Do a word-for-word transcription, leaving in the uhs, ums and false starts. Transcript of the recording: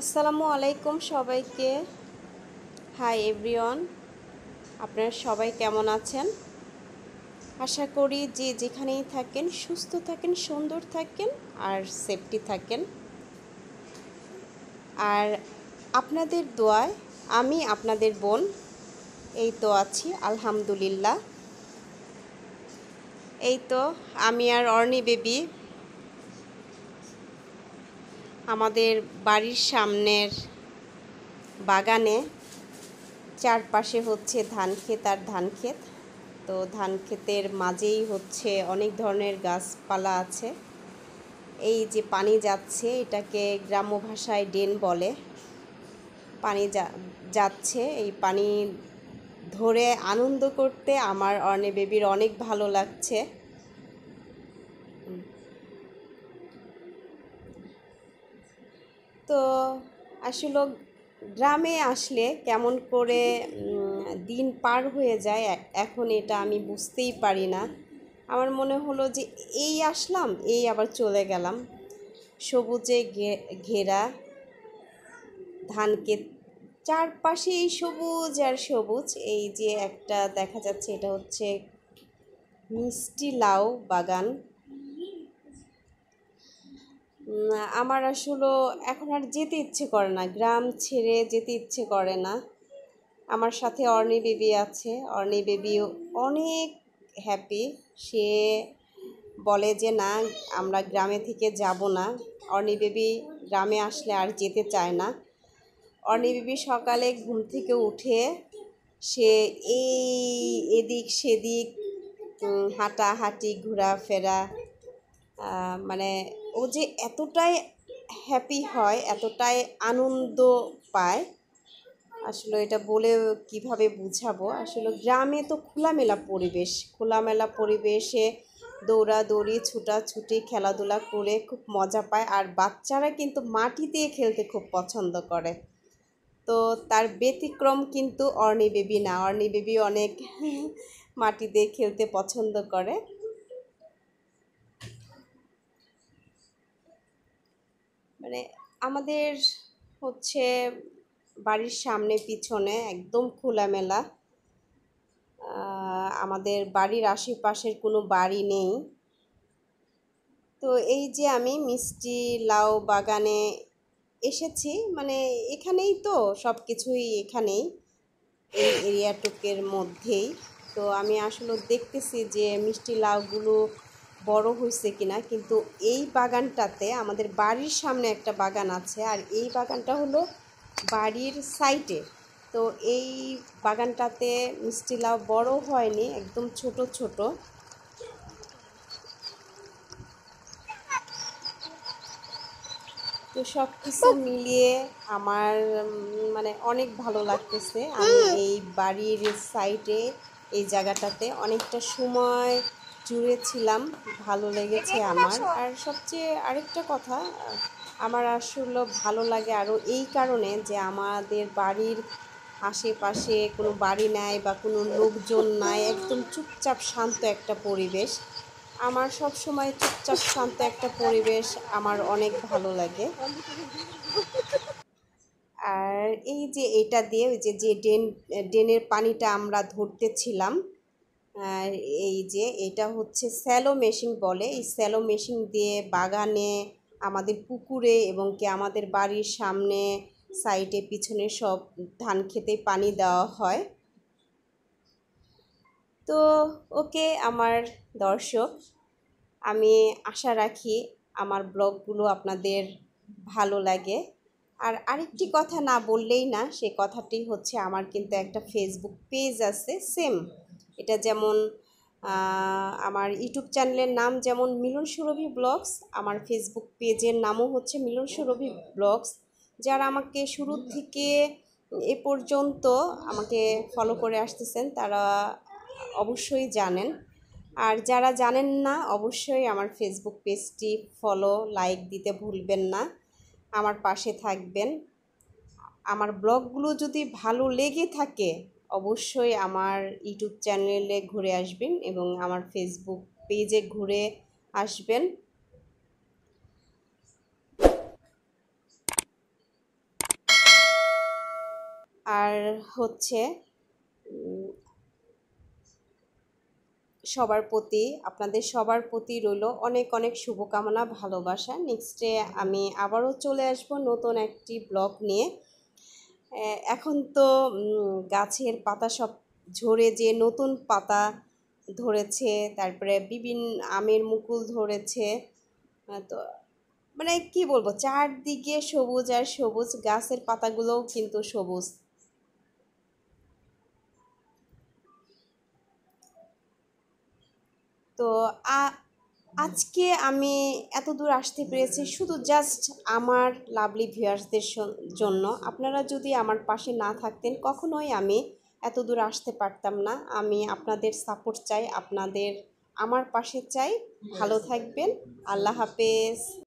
আসসালামু আলাইকুম সবাইকে। হাই এভরিওয়ান, আপনারা সবাই কেমন আছেন? আশা করি যে যেখানেই থাকেন সুস্থ থাকেন, সুন্দর থাকেন আর সেফটি থাকেন। আর আপনাদের দোয়ায় আমি আপনাদের বোন এই তো আছি আলহামদুলিল্লাহ। এই তো আমি আর অর্নি বেবি আমাদের বাড়ির সামনের বাগানে, চারপাশে হচ্ছে ধান ক্ষেত আর ধান ক্ষেত। তো ধান ক্ষেতের মাঝেই হচ্ছে অনেক ধরনের গাছপালা আছে। এই যে পানি যাচ্ছে, এটাকে গ্রাম্য ভাষায় ড্রেন বলে। পানি যাচ্ছে, এই পানি ধরে আনন্দ করতে আমার অর্নি বেবির অনেক ভালো লাগছে। তো আসলে গ্রামে আসলে কেমন করে দিন পার হয়ে যায় এখন এটা আমি বুঝতেই পারি না। আমার মনে হলো যে এই আসলাম, এই আবার চলে গেলাম। সবুজে ঘেরা ধান ক্ষেত, চারপাশে এই সবুজ আর সবুজ। এই যে একটা দেখা যাচ্ছে, এটা হচ্ছে মিষ্টি লাউ বাগান। আমার আসলে এখন আর যেতে ইচ্ছে করে না, গ্রাম ছেড়ে যেতে ইচ্ছে করে না। আমার সাথে অর্নি বেবি আছে, অর্নি বেবিও অনেক হ্যাপি। সে বলে যে না, আমরা গ্রামে থেকে যাব না। অর্নি বেবি গ্রামে আসলে আর যেতে চায় না। অর্নি বেবি সকালে ঘুম থেকে উঠে সে এই এদিক সেদিক হাঁটাহাঁটি ঘোরাফেরা, মানে ও যে এতটাই হ্যাপি হয়, এতটাই আনন্দ পায়, আসলে এটা বলে কিভাবে বুঝাবো। আসলে গ্রামে তো খোলামেলা পরিবেশ, খোলামেলা পরিবেশে দৌড়াদৌড়ি ছুটাছুটি খেলাধুলা করে খুব মজা পায়। আর বাচ্চারা কিন্তু মাটি দিয়ে খেলতে খুব পছন্দ করে। তো তার ব্যতিক্রম কিন্তু অর্নি বেবি না। অর্নি বেবি অনেক মাটি দিয়ে খেলতে পছন্দ করে। মানে আমাদের হচ্ছে বাড়ির সামনে পিছনে একদম খোলামেলা। আমাদের বাড়ির আশেপাশের কোনো বাড়ি নেই। তো এই যে আমি মিষ্টি লাউ বাগানে এসেছি, মানে এখানেই তো সব কিছুই, এখানেই এই এরিয়াটুকের মধ্যেই। তো আমি আসলে দেখতেছি যে মিষ্টি লাউগুলো বড় হয়েছে কিনা। কিন্তু এই বাগানটাতে, আমাদের বাড়ির সামনে একটা বাগান আছে, আর এই বাগানটা হলো বাড়ির সাইডে। তো এই বাগানটাতে মিষ্টি লাউ বড় হয়নি, একদম ছোট ছোট। তো সব কিছু মিলিয়ে আমার মানে অনেক ভালো লাগতেছে। আমি এই বাড়ির সাইডে এই জায়গাটাতে অনেকটা সময় জুড়ে ছিলাম, ভালো লেগেছে আমার। আর সবচেয়ে আরেকটা কথা, আমার আসলে ভালো লাগে আরও এই কারণে যে আমাদের বাড়ির আশেপাশে কোনো বাড়ি নাই বা কোনো লোকজন নাই, একদম চুপচাপ শান্ত একটা পরিবেশ। আমার সব সময় চুপচাপ শান্ত একটা পরিবেশ আমার অনেক ভালো লাগে। আর এই যে এটা দিয়ে ওই যে যে ড্রেন ড্রেনের পানিটা আমরা ধরতেছিলাম, এই যে এটা হচ্ছে স্যালো মেশিন বলে। এই স্যালো মেশিন দিয়ে বাগানে, আমাদের পুকুরে এবং কি আমাদের বাড়ির সামনে সাইডে পিছনে সব ধান খেতে পানি দেওয়া হয়। তো ওকে আমার দর্শক, আমি আশা রাখি আমার ব্লগগুলো আপনাদের ভালো লাগে। আর আরেকটি কথা না বললেই না, সে কথাটি হচ্ছে আমার কিন্তু একটা ফেসবুক পেজ আছে সেম। এটা যেমন আমার ইউটিউব চ্যানেলের নাম যেমন মিলন সুরভি ব্লগস, আমার ফেসবুক পেজের নামও হচ্ছে মিলন সুরভি ব্লগস। যারা আমাকে শুরু থেকে এ পর্যন্ত আমাকে ফলো করে আসতেছেন তারা অবশ্যই জানেন। আর যারা জানেন না, অবশ্যই আমার ফেসবুক পেজটি ফলো লাইক দিতে ভুলবেন না, আমার পাশে থাকবেন। আমার ব্লগগুলো যদি ভালো লেগে থাকে অবশ্যই আমার ইউটিউব চ্যানেলে ঘুরে আসবেন এবং আমার ফেসবুক পেজে ঘুরে আসবেন। আর হচ্ছে উম, সবার প্রতি আপনাদের সবার প্রতি রইল অনেক অনেক শুভকামনা, ভালোবাসা। নেক্সটে আমি আবারও চলে আসব নতুন একটি ব্লগ নিয়ে। আহ, এখন তো উম, গাছের পাতা সব ঝরে যে নতুন পাতা ধরেছে, তারপরে বিভিন্ন আমের মুকুল ধরেছে। আহ, তো মানে কি বলবো, চারদিকে সবুজ আর সবুজ, গাছের পাতাগুলোও কিন্তু সবুজ। তো আ- আজকে আমি এত দূর আসতে পেরেছি শুধু জাস্ট আমার লাভলি ভিউয়ার্সদের জন্য। আপনারা যদি আমার পাশে না থাকতেন কখনোই আমি এত দূর আসতে পারতাম না। আমি আপনাদের সাপোর্ট চাই, আপনাদের আমার পাশে চাই। ভালো থাকবেন। আল্লাহ হাফেজ।